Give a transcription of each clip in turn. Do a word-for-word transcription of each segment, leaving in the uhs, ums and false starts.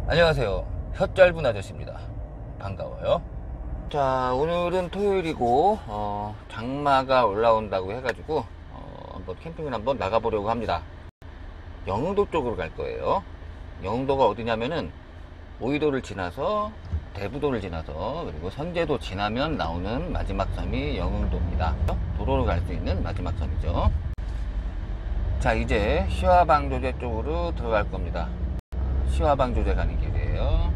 안녕하세요. 혀 짧은 아저씨입니다. 반가워요. 자, 오늘은 토요일이고 어, 장마가 올라온다고 해가지고 어, 한번 캠핑을 한번 나가보려고 합니다. 영흥도 쪽으로 갈 거예요. 영흥도가 어디냐면은 오이도를 지나서 대부도를 지나서 그리고 선제도 지나면 나오는 마지막 섬이 영흥도입니다. 도로로 갈 수 있는 마지막 섬이죠. 자, 이제 시화방조제 쪽으로 들어갈 겁니다. 시화방조제 가는 길이에요.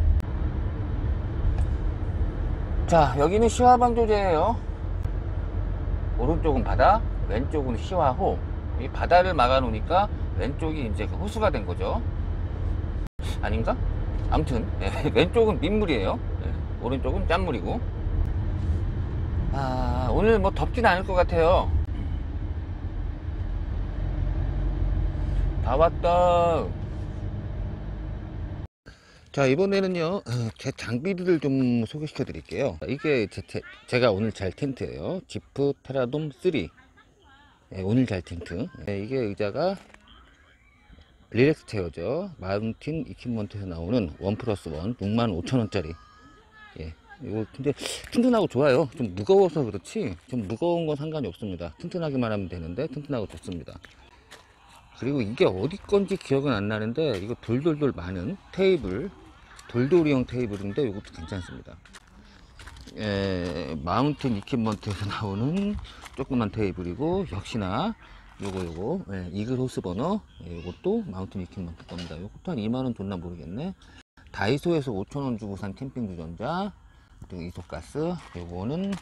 자, 여기는 시화방조제예요. 오른쪽은 바다, 왼쪽은 시화호. 이 바다를 막아 놓으니까 왼쪽이 이제 그 호수가 된 거죠. 아닌가? 아무튼 예, 왼쪽은 민물이에요. 예, 오른쪽은 짠물이고. 아, 오늘 뭐 덥진 않을 것 같아요. 다 왔다. 자, 이번에는요 제 장비들을 좀 소개시켜 드릴게요. 이게 제, 제, 제가 오늘 잘 텐트예요. 지프 테라돔 쓰리. 네, 오늘 잘 텐트. 네, 이게 의자가 릴렉스 체어죠. 마운틴 이퀴먼트에서 나오는 원 플러스 원 육만 오천 원짜리. 예, 이거 근데 튼튼하고 좋아요. 좀 무거워서 그렇지 좀 무거운 건 상관이 없습니다. 튼튼하기만 하면 되는데 튼튼하고 좋습니다. 그리고 이게 어디 건지 기억은 안 나는데 이거 돌돌돌 많은 테이블, 돌돌이형 테이블인데 이것도 괜찮습니다. 에, 마운틴 이퀴먼트에서 나오는 조그만 테이블이고 역시나 요거 요거 예, 이글 호스 버너 예, 이것도 마운틴 이퀴먼트 겁니다. 요것도 한 이만 원 줬나 모르겠네. 다이소에서 오천 원 주고 산 캠핑 주전자, 그리고 이소가스. 요거는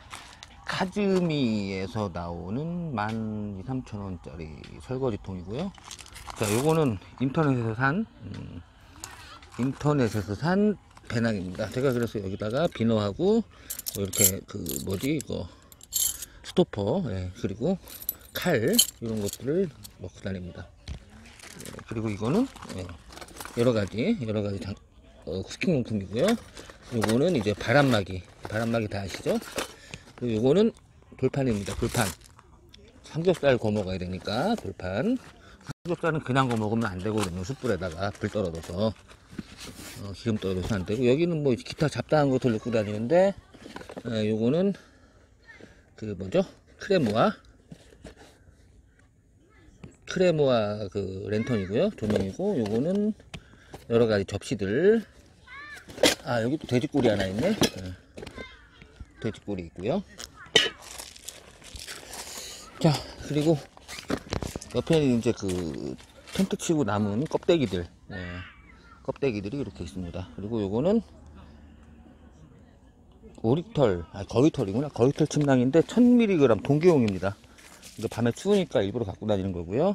카즈미에서 나오는 만 이삼천 원짜리 설거지통이고요. 자, 요거는 인터넷에서 산 음, 인터넷에서 산 배낭입니다. 제가 그래서 여기다가 비너하고 뭐 이렇게 그 뭐지 이거 스토퍼 예, 그리고 칼 이런 것들을 넣고 다닙니다. 예, 그리고 이거는 예, 여러가지 여러가지 장, 어, 스킨 용품이고요. 요거는 이제 바람막이 바람막이 다 아시죠? 그리고 요거는 돌판입니다. 돌판. 삼겹살 구워 먹어야 되니까 돌판. 삼겹살은 그냥 구워 먹으면 안 되거든요. 숯불에다가 불 떨어져서 어, 기름 떨어져서 안 되고. 여기는 뭐 기타 잡다한 것들 넣고 다니는데 에, 요거는 그 뭐죠? 크레모아 크레모아 그 랜턴이고요. 조명이고. 요거는 여러 가지 접시들. 아, 여기 또 돼지꼬리 하나 있네. 네. 돼지꼬리 있고요. 자, 그리고 옆에는 이제 그 텐트 치고 남은 껍데기들, 네. 껍데기들이 이렇게 있습니다. 그리고 요거는 오리털, 아 거위털이구나. 거위털 침낭인데 천 밀리그램 동계용입니다. 이거 밤에 추우니까 일부러 갖고 다니는 거고요.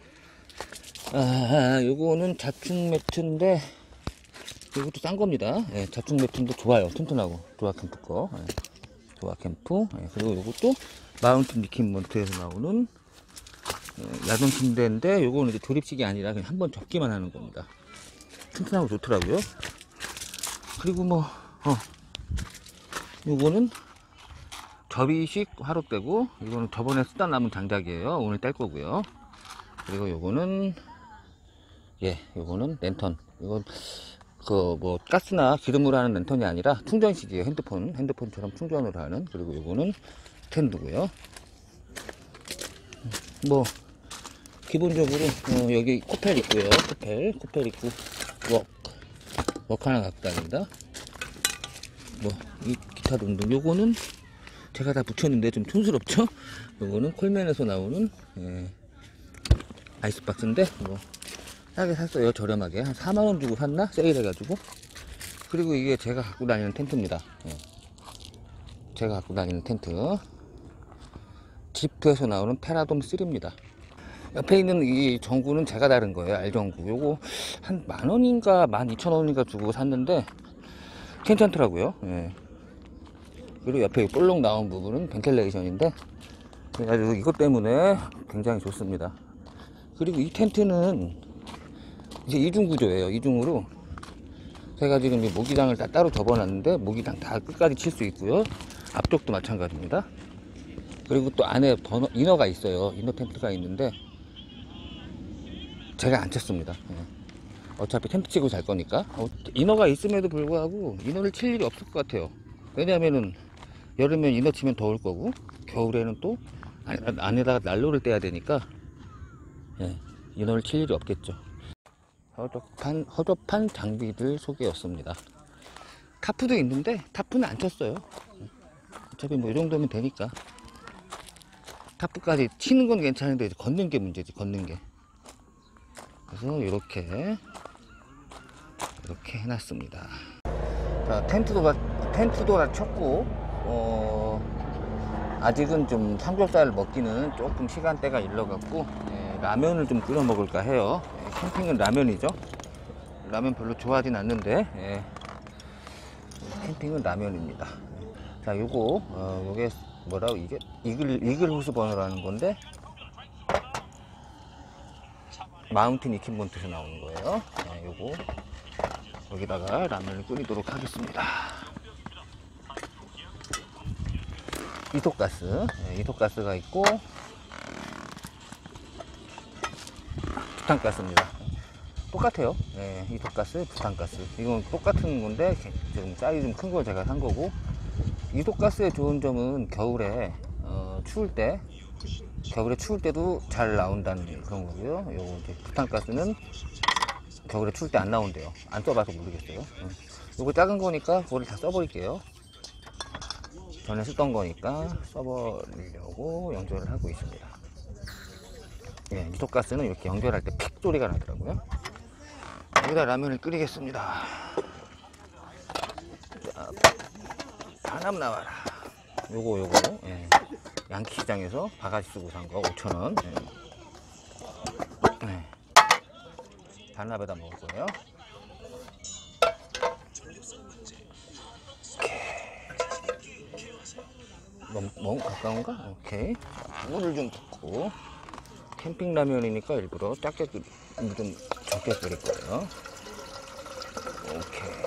아, 요거는 자충 매트인데 이것도 싼 겁니다. 예, 자충 매트인데 좋아요. 튼튼하고. 조아 캠프 거. 예, 조아 캠프. 예, 그리고 요것도 마운틴 이퀴먼트에서 나오는 예, 야동 침대인데 요거는 이제 조립식이 아니라 그냥 한번 접기만 하는 겁니다. 튼튼하고 좋더라고요. 그리고 뭐, 어, 요거는 접이식 화롯대고, 이거는 저번에 쓰다 남은 장작이에요. 오늘 뗄 거고요. 그리고 요거는, 예, 요거는 랜턴. 이건, 그, 뭐, 가스나 기름으로 하는 랜턴이 아니라 충전식이에요. 핸드폰, 핸드폰처럼 충전을 하는. 그리고 요거는 스탠드고요. 뭐, 기본적으로, 어, 여기 코펠 있고요. 코펠, 코펠 있고, 웍, 웍 하나 갖고 다닙니다. 뭐, 이 기타 등등. 요거는 제가 다 붙였는데 좀 촌스럽죠? 요거는 콜맨에서 나오는, 예, 아이스박스인데, 뭐, 싸게 샀어요. 저렴하게. 한 사만 원 주고 샀나? 세일해가지고. 그리고 이게 제가 갖고 다니는 텐트입니다. 예. 제가 갖고 다니는 텐트. 지프에서 나오는 테라돔 쓰리입니다. 옆에 있는 이 전구는 제가 다른 거예요. 알전구. 요거 한 만 원인가 만 이천 원인가 주고 샀는데 괜찮더라고요. 예. 그리고 옆에 볼록 나온 부분은 벤틸레이션인데 그래가지고 이것 때문에 굉장히 좋습니다. 그리고 이 텐트는 이제 이중 구조예요. 이중으로 제가 지금 이 모기장을 다 따로 접어놨는데 모기장 다 끝까지 칠 수 있고요. 앞쪽도 마찬가지입니다. 그리고 또 안에 버너, 이너가 있어요. 이너 텐트가 있는데 제가 안 쳤습니다. 어차피 텐트 치고 잘 거니까. 어, 이너가 있음에도 불구하고 이너를 칠 일이 없을 것 같아요. 왜냐하면은 여름엔 이너 치면 더울 거고 겨울에는 또 안에다가 난로를 떼야 되니까 예, 이너를 칠 일이 없겠죠. 허접한, 허접한 장비들 소개였습니다. 타프도 있는데 타프는 안 쳤어요. 어차피 뭐 이 정도면 되니까. 타프까지 치는 건 괜찮은데 이제 걷는 게 문제지, 걷는 게. 그래서 이렇게 이렇게 해놨습니다. 자, 텐트도 다, 텐트도 다 쳤고 어, 아직은 좀 삼겹살을 먹기는 조금 시간대가 일러갖고 예, 라면을 좀 끓여 먹을까 해요. 예, 캠핑은 라면이죠. 라면 별로 좋아하진 않는데 예, 캠핑은 라면입니다. 자, 요거 어, 요게 뭐라고 이게 이글 이글 호스 버너라는 건데 마운틴 이킨본트에서 나오는 거예요. 네, 요거 여기다가 라면을 끓이도록 하겠습니다. 이소가스, 네, 이소가스가 있고 부탄가스입니다. 똑같아요. 네, 이소가스, 부탄가스. 이건 똑같은 건데 지금 쌀이 좀 큰 걸 제가 산 거고. 이소가스의 좋은 점은 겨울에 어, 추울 때 겨울에 추울 때도 잘 나온다는 그런 거고요. 요거 이제 부탄가스는 겨울에 추울 때 안 나온대요. 안 써봐서 모르겠어요. 요거 작은 거니까 그거를 다 써버릴게요. 전에 쓰던 거니까 써버리려고 연결을 하고 있습니다. 예, 이소가스는 이렇게 연결할 때 픽 소리가 나더라고요. 여기다 라면을 끓이겠습니다. 자, 바람 나와라. 요거 요거 예. 양키 시장에서 바가지 쓰고 산 거 오천 원. 예. 네. 반납에다 먹을 거예요. 너무, 너무 가까운가? 오케이. 물을 좀 붓고 캠핑 라면이니까 일부러 작게 끓이, 좀 적게 끓일 거예요. 오케이.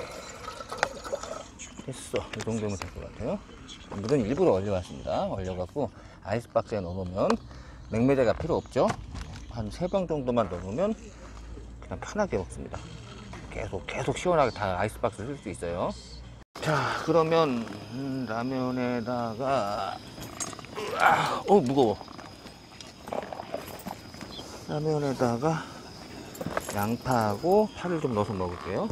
됐어. 이 정도면 될 것 같아요. 물은 일부러 얼려왔습니다. 얼려갖고 아이스박스에 넣어놓으면 냉매제가 필요 없죠. 한 세 병 정도만 넣으면 그냥 편하게 먹습니다. 계속 계속 시원하게 다 아이스박스 쓸 수 있어요. 자, 그러면 음, 라면에다가 으아, 어 무거워. 라면에다가 양파하고 파를 좀 넣어서 먹을게요.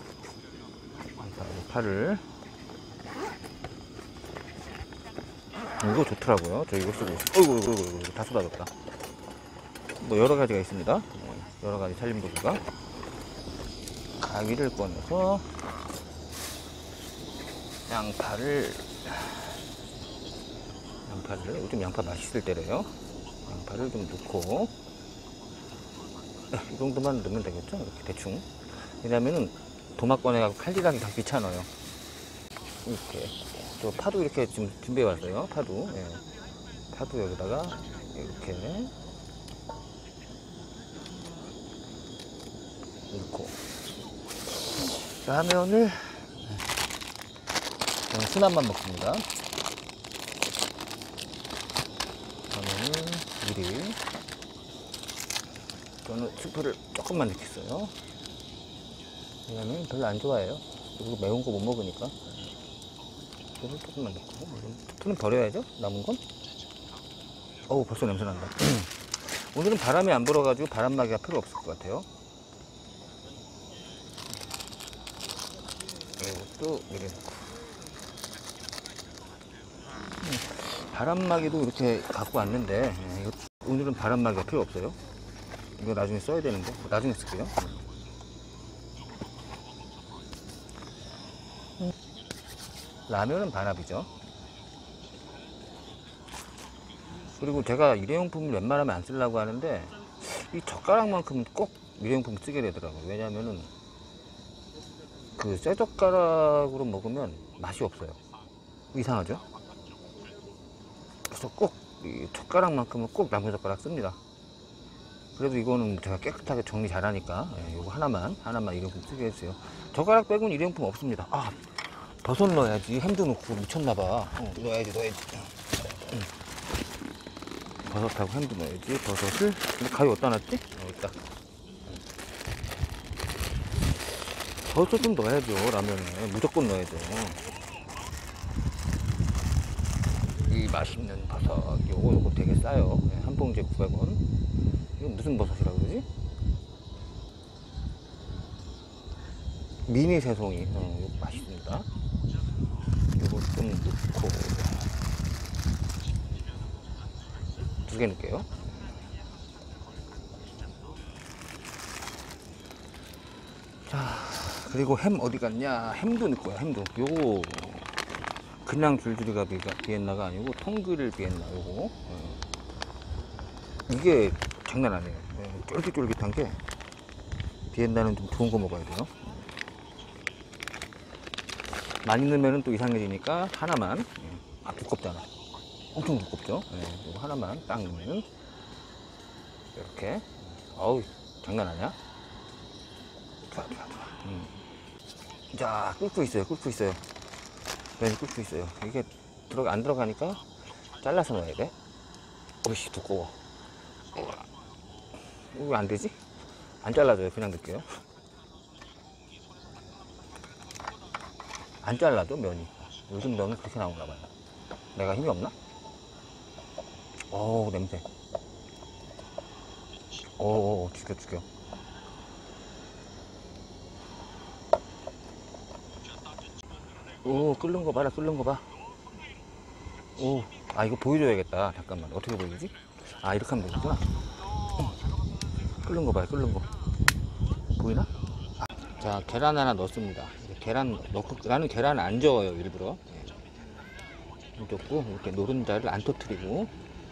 양파하고 파를. 이거 좋더라고요. 저 이거 쓰고 있어요. 어이구, 어이구, 어이구, 어이구, 다 쏟아졌다. 뭐 여러 가지가 있습니다. 여러 가지 살림 도구가. 가위를 꺼내서 양파를 양파를 요즘 양파 맛있을 때래요. 양파를 좀 넣고 이 정도만 넣으면 되겠죠. 이렇게 대충. 왜냐면은 도막 꺼내가지고 칼질하기 다 귀찮아요. 이렇게. 저 파도 이렇게 지금 준비해 왔어요. 파도. 예. 파도 여기다가 이렇게 넣고 라면을 저는 순한만 먹습니다. 라면을 미리 저는 스프를 조금만 넣겠어요. 왜냐면 별로 안 좋아해요. 그리고 매운 거 못 먹으니까. 스프를 조금만 넣고 스프는 버려야죠. 남은 건. 어우, 벌써 냄새 난다. 오늘은 바람이 안 불어가지고 바람막이가 필요 없을 것 같아요. 이것도 이렇게 넣고. 바람막이도 이렇게 갖고 왔는데 이거 오늘은 바람막이가 필요 없어요. 이거 나중에 써야 되는데 나중에 쓸게요. 라면은 반합이죠. 그리고 제가 일회용품을 웬만하면 안 쓰려고 하는데 이 젓가락만큼은 꼭 일회용품 쓰게 되더라고요. 왜냐면은 그 쇠 젓가락으로 먹으면 맛이 없어요. 이상하죠? 그래서 꼭 이 젓가락만큼은 꼭 나무 젓가락 씁니다. 그래도 이거는 제가 깨끗하게 정리 잘하니까 예, 이거 하나만 하나만 일회용품 쓰게 해주세요. 젓가락 빼고는 일회용품 없습니다. 아, 버섯 넣어야지. 햄도 넣고 미쳤나봐. 어, 넣어야지 넣어야지. 응. 버섯하고 햄도 넣어야지. 버섯을 근데 가위 어디다 놨지? 어, 여기 있다. 버섯 좀 넣어야죠. 라면에 무조건 넣어야죠. 이 맛있는 버섯 요거 요거 되게 싸요. 한 봉지에 구백 원. 이거 무슨 버섯이라 그러지? 미니 새송이. 어, 이거 맛있습니다. 요거 좀 넣고 두 개 넣을게요. 자, 그리고 햄 어디 갔냐? 햄도 넣을 거야. 햄도 요거 그냥 줄줄이가 비엔나가 아니고 통그릴 비엔나 요거. 어. 이게 장난 아니에요. 네, 쫄깃쫄깃한 게 비엔나는 좀 좋은 거 먹어야 돼요. 많이 넣으면 또 이상해지니까 하나만. 아, 두껍잖아. 엄청 두껍죠. 네, 이거 하나만 딱 넣으면 이렇게. 어우, 장난 아니야? 좋아, 좋아, 좋아. 음. 자, 끓고 있어요. 끓고 있어요. 네, 끓고 있어요. 이게 들어가 안 들어가니까 잘라서 넣어야 돼. 어이씨, 두꺼워. 왜 안 되지? 안 잘라줘요. 그냥 넣을게요. 안 잘라도 면이. 요즘 면은 그렇게 나오나 봐요. 내가 힘이 없나? 어우, 냄새. 어우, 죽여, 죽여. 오, 끓는 거 봐라, 끓는 거 봐. 오, 아, 이거 보여줘야겠다. 잠깐만. 어떻게 보이지? 아, 이렇게 하면 되구나. 끓는 거 봐요, 끓는 거. 보이나? 아, 자, 계란 하나 넣습니다. 계란 넣고, 나는 계란 안 저어요, 일부러. 안 줬고, 이렇게 노른자를 안 터트리고,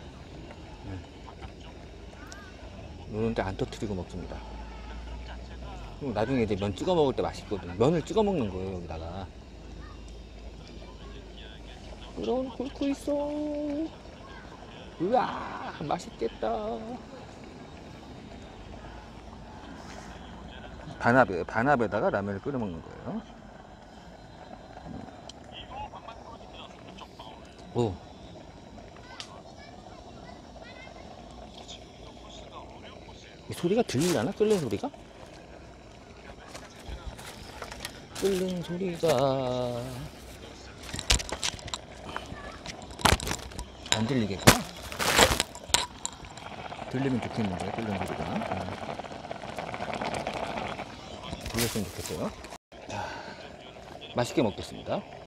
노른자 안 터트리고 먹습니다. 그리고 나중에 이제 면 찍어 먹을 때 맛있거든요. 면을 찍어 먹는 거예요, 여기다가. 그럼 끓고 있어. 우와, 맛있겠다. 반합에, 반합에다가 라면을 끓여 먹는 거예요. 오. 이 소리가 들리려나? 끓는 소리가? 끓는 소리가 안 들리겠구나. 들리면 좋겠는데, 끓는 소리가. 음. 들렸으면 좋겠어요. 자, 맛있게 먹겠습니다.